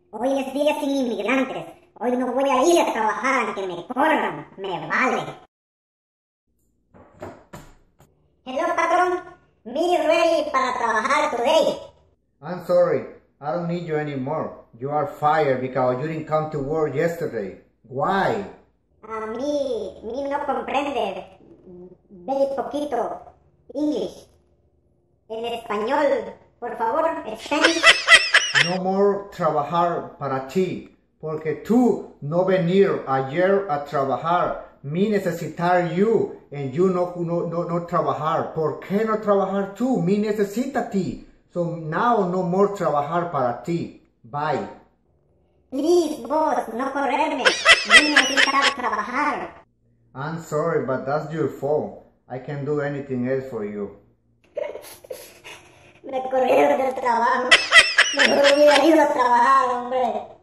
Hoy es día sin inmigrantes. Hoy no voy a ir a trabajar aunque me corran. Me vale. Hello, patrón. Me ready para trabajar today. I'm sorry, I don't need you anymore. You are fired because you didn't come to work yesterday. Why? A mí no comprende very poquito English. En español, por favor, Spanish. No more trabajar para ti, porque tú no venir ayer a trabajar, mi necesitar you, and you no trabajar. ¿Por qué no trabajar tú? Mi necesita ti. So now no more trabajar para ti. Bye. Please, boss, no correrme. Yo necesito trabajar. I'm sorry, but that's your fault. I can't do anything else for you. Me corrieron del trabajo. Me hubiera ido a trabajar, hombre.